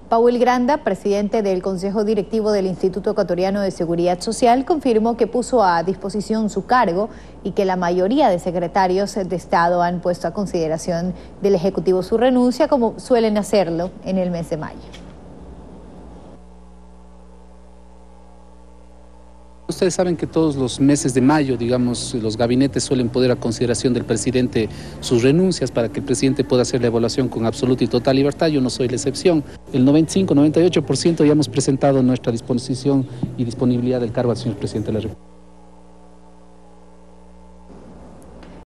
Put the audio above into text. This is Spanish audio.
Paul Granda, presidente del Consejo Directivo del Instituto Ecuatoriano de Seguridad Social, confirmó que puso a disposición su cargo y que la mayoría de secretarios de Estado han puesto a consideración del Ejecutivo su renuncia, como suelen hacerlo en el mes de mayo. Ustedes saben que todos los meses de mayo, digamos, los gabinetes suelen poner a consideración del presidente sus renuncias para que el presidente pueda hacer la evaluación con absoluta y total libertad. Yo no soy la excepción. El 95-98% ya hemos presentado nuestra disposición y disponibilidad del cargo al señor presidente de la República.